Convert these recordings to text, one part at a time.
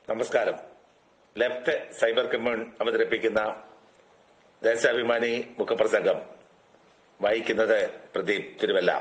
നമസ്കാരം. Left cyber commune അവതരിപ്പിക്കുന്ന ദേശാഭിമാനി മുഖപ്രസംഗം വായിക്കുന്നത് പ്രദീപ് തിരുവല്ല.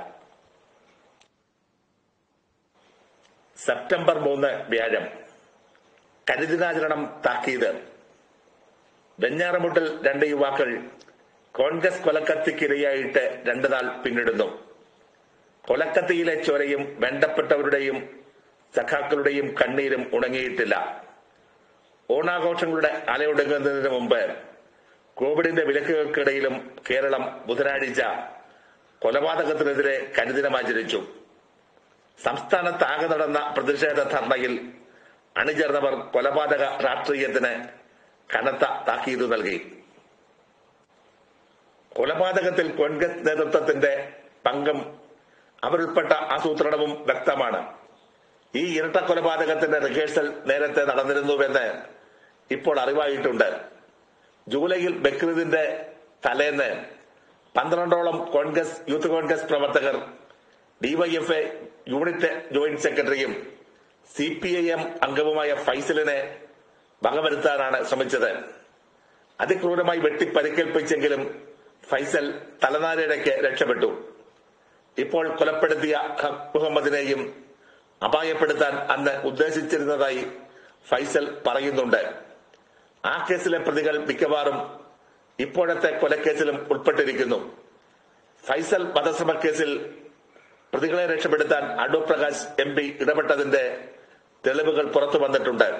സെപ്റ്റംബർ 3 വ്യാഴം. കരിദിനാചരണം താക്കീത്. വെഞ്ഞാറമൂട്ടിൽ 2 യുവാക്കൾ കോൺഗ്രസ് കൊലക്കത്തിക്കിരയായിട്ട് 2 നാൾ പിന്നിടുന്നു. കൊലക്കത്തിയിലെ ചോരയും വേണ്ടപ്പെട്ടവരുടെയും സഖാക്കളുടെയും കണ്ണീരും ഉണങ്ങിയിട്ടില്ല. ഓണാഘോഷങ്ങളുടെ അലയൊടുങ്ങുന്നതിന് മുമ്പ് കോവിഡിന്റെ വിലക്കുകൾക്കിടയിലും കേരളം ബുധനാഴ്ച കൊലപാതകത്തിനെതിരെ കരിദിനമാചരിച്ചു. സംസ്ഥാനത്താകെ നടന്ന പ്രതിഷേധ ധർണയിൽ അണിചേർന്നവർ കൊലപാതക രാഷ്ട്രീയത്തിന് കനത്ത താക്കീത് നൽകി. കൊലപാതകത്തിൽ കോൺഗ്രസ് നേതൃത്വത്തിന്റെ പങ്കും അവരുൾപ്പെട്ട ആസൂത്രണവും വ്യക്തമാണ്. ഈ ഇരട്ട കൊലപാതകത്തിന്റെ റിഹേഴ്സൽ നേരത്തെ നടന്നിരുന്നുവെന്ന് ഇപ്പോൾ അറിവായിട്ടുണ്ട്. ജൂലൈയിൽ ബക്രീദിന്റെ തലേന്ന് 12ഓളം യൂത്ത് കോൺഗ്രസ് പ്രവർത്തകർ ഡിവൈഎഫ്ഐ യൂണിറ്റ് ജോയിന്റ് സെക്രട്ടറിയും CPIM അംഗവുമായ ഫൈസലിനെ വകവരുത്താനാണ് ശ്രമിച്ചത്. അതിക്രൂരമായി വെട്ടി പരിക്കേൽപ്പിച്ചെങ്കിലും ഫൈസൽ തലനാരിഴയ്ക്ക് രക്ഷപ്പെട്ടു. ഇപ്പോൾ കൊലപ്പെടുത്തിയ മുഹമ്മദിനെയും അപായപ്പെടുത്താൻ അന്ന് ഉദ്ദേശിച്ചിരുന്നതായി ഫൈസൽ പറയുന്നുണ്ട്. ആ കേസിലെ പ്രതികൾ മിക്കവാറും ഇപ്പോഴത്തെ കൊലക്കേസിലും ഉൾപ്പെട്ടിരിക്കുന്നു. ഫൈസൽ വധശ്രമ കേസിൽ പ്രതികളെ രക്ഷപ്പെടുത്താൻ അടൂർ പ്രകാശ് MP ഇടപെട്ടതിന്റെ തെളിവുകൾ പുറത്തു വന്നിട്ടുണ്ട്.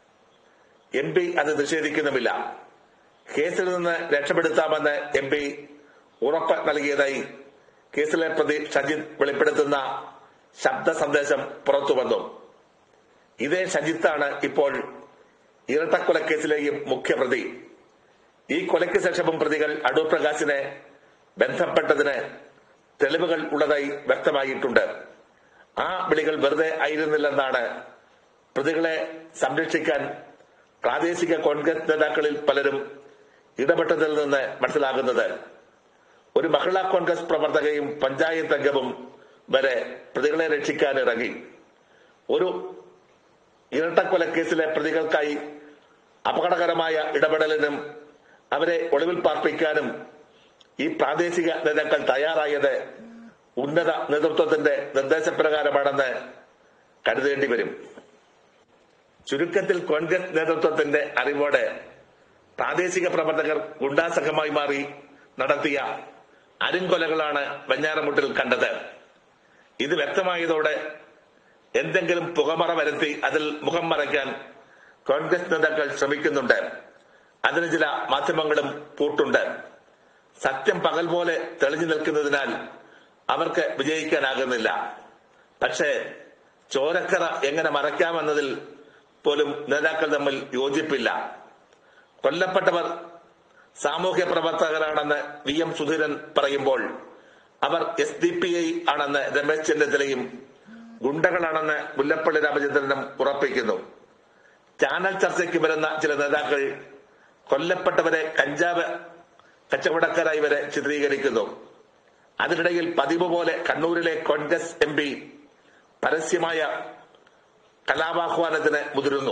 MP അത് നിഷേധിക്കുന്നുമില്ല. കേസിൽ നിന്ന് രക്ഷപ്പെടുത്താമെന്ന് MP ഉറപ്പ് നൽകിയതായി കേസിലെ പ്രതി ഷജിത്ത് വെളിപ്പെടുത്തുന്ന ശബ്ദ സന്ദേശം പുറത്തു വന്നു. ഇതേ ഷജിത്താണ് ഇപ്പോൾ ഇരട്ടക്കൊലക്കേസിലെയും മുഖ്യപ്രതി. ഈ കൊലയ്ക്ക് ശേഷവും പ്രതികൾ അടൂർ പ്രകാശിനെ ബന്ധപ്പെട്ടതിന് തെളിവുകൾ ഉള്ളതായി വ്യക്തമായിട്ടുണ്ട്. ആ വിളികൾ വെറുതെ ആയിരുന്നില്ലെന്നാണ് പ്രതികളെ സംരക്ഷിക്കാൻ പ്രാദേശിക കോൺഗ്രസ് നേതാക്കളിൽ പലരും ഇടപെട്ടതിൽ നിന്ന് മനസ്സിലാകുന്നത്. ഒരു മഹിളാ കോൺഗ്രസ് പ്രവർത്തകയും പഞ്ചായത്ത് അംഗവും വരെ പ്രതികളെ രക്ഷിക്കാനിറങ്ങി. ഒരു ഇരട്ടക്കൊലക്കേസിലെ പ്രതികൾക്കായി അപകടകരമായ ഇടപെടലിനും അവരെ ഒളിവിൽ പാർപ്പിക്കാനും ഈ പ്രാദേശിക നേതാക്കൾ തയ്യാറായത് ഉന്നത നേതൃത്വത്തിന്റെ നിർദ്ദേശപ്രകാരമാണെന്ന് കരുതേണ്ടി വരും. ചുരുക്കത്തിൽ കോൺഗ്രസ് നേതൃത്വത്തിന്റെ അറിവോടെ പ്രാദേശിക പ്രവർത്തകർ ഗുണ്ടാസംഘമായി മാറി നടത്തിയ അരുംകൊലകളാണ് വെഞ്ഞാറമൂട്ടിൽ കണ്ടത്. ഇത് വ്യക്തമായതോടെ എന്തെങ്കിലും പുകമറ വരുത്തി അതിൽ മുഖം മറയ്ക്കാൻ കോൺഗ്രസ് നേതാക്കൾ ശ്രമിക്കുന്നുണ്ട്. അതിന് ചില മാധ്യമങ്ങളും കൂട്ടുണ്ട്. സത്യം പകൽ പോലെ തെളിഞ്ഞു നിൽക്കുന്നതിനാൽ അവർക്ക് വിജയിക്കാനാകുന്നില്ല. പക്ഷേ ചോരക്കറ എങ്ങനെ മറയ്ക്കാമെന്നതിൽ പോലും നേതാക്കൾ തമ്മിൽ യോജിപ്പില്ല. കൊല്ലപ്പെട്ടവർ സാമൂഹ്യ പ്രവർത്തകരാണെന്ന് VM സുധീരൻ പറയുമ്പോൾ അവർ SDPI ആണെന്ന് രമേശ് ചെന്നിത്തലയും ഗുണ്ടകളാണെന്ന് മുല്ലപ്പള്ളി രാമചന്ദ്രനും ഉറപ്പിക്കുന്നു. ചാനൽ ചർച്ചയ്ക്ക് വരുന്ന ചില നേതാക്കൾ കൊല്ലപ്പെട്ടവരെ കഞ്ചാവ് കച്ചവടക്കാരായി വരെ ചിത്രീകരിക്കുന്നു. അതിനിടയിൽ പതിവ് പോലെ കണ്ണൂരിലെ കോൺഗ്രസ് MP പരസ്യമായ കലാപാഹ്വാനത്തിന് മുതിരുന്നു.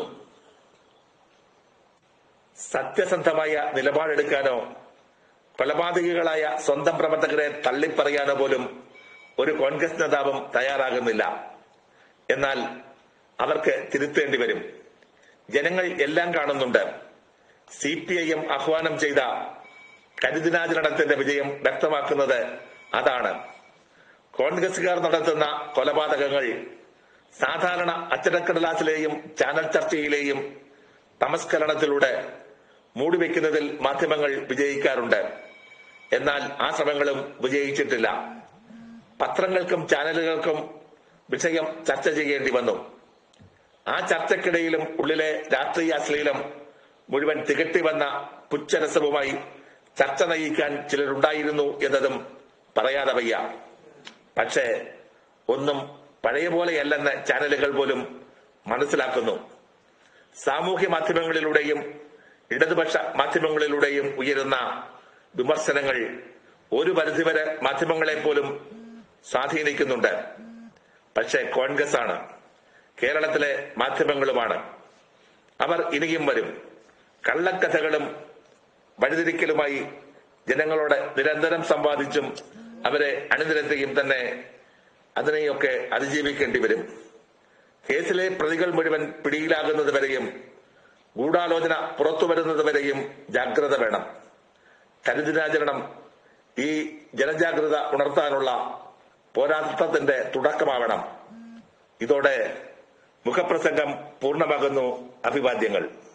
സത്യസന്ധമായ നിലപാടെടുക്കാനോ കൊലപാതകികളായ സ്വന്തം പ്രവർത്തകരെ തള്ളിപ്പറയാനോ പോലും ഒരു കോൺഗ്രസ് നേതാവും തയ്യാറാകുന്നില്ല. എന്നാൽ അവർക്ക് തിരുത്തേണ്ടി വരും. ജനങ്ങൾ എല്ലാം കാണുന്നുണ്ട്. CPIM ആഹ്വാനം ചെയ്ത കരിദിനാചരണത്തിന്റെ വിജയം വ്യക്തമാക്കുന്നത് അതാണ്. കോൺഗ്രസുകാർ നടത്തുന്ന കൊലപാതകങ്ങൾ സാധാരണ അച്ചടക്കടലാസിലെയും ചാനൽ ചർച്ചയിലെയും തമസ്കരണത്തിലൂടെ മൂടിവെക്കുന്നതിൽ മാധ്യമങ്ങൾ വിജയിക്കാറുണ്ട്. എന്നാൽ ആ ശ്രമങ്ങളും വിജയിച്ചിട്ടില്ല. പത്രങ്ങൾക്കും ചാനലുകൾക്കും വിഷയം ചർച്ച ചെയ്യേണ്ടി വന്നു. ആ ചർച്ചയ്ക്കിടയിലും ഉള്ളിലെ രാഷ്ട്രീയ അശ്ലീലം മുഴുവൻ തികട്ടി വന്ന പുച്ഛരസവുമായി ചർച്ച നയിക്കാൻ ചിലരുണ്ടായിരുന്നു എന്നതും പറയാതെ വയ്യ. പക്ഷേ ഒന്നും പഴയ പോലെയല്ലെന്ന് ചാനലുകൾ പോലും മനസ്സിലാക്കുന്നു. സാമൂഹ്യ മാധ്യമങ്ങളിലൂടെയും ഇടതുപക്ഷ മാധ്യമങ്ങളിലൂടെയും ഉയരുന്ന വിമർശനങ്ങൾ ഒരു പരിധിവരെ മാധ്യമങ്ങളെ പോലും സ്വാധീനിക്കുന്നുണ്ട്. പക്ഷേ കോൺഗ്രസ് ആണ്, കേരളത്തിലെ മാധ്യമങ്ങളുമാണ്. അവർ ഇനിയും വരും. കള്ളക്കഥകളും വഴിതിരിക്കലുമായി ജനങ്ങളോട് നിരന്തരം സംവാദിച്ചും അവരെ അണിനിരത്തുകയും തന്നെ അതിനെയൊക്കെ അതിജീവിക്കേണ്ടി വരും. കേസിലെ പ്രതികൾ മുഴുവൻ പിടിയിലാകുന്നതുവരെയും ഗൂഢാലോചന പുറത്തുവരുന്നതുവരെയും ജാഗ്രത വേണം. കരിദിനാചരണം ഈ ജനജാഗ്രത ഉണർത്താനുള്ള പോരാട്ടത്തിന്റെ തുടക്കമാവണം. ഇതോടെ മുഖപ്രസംഗം പൂർണ്ണമാകുന്നു. അഭിവാദ്യങ്ങൾ.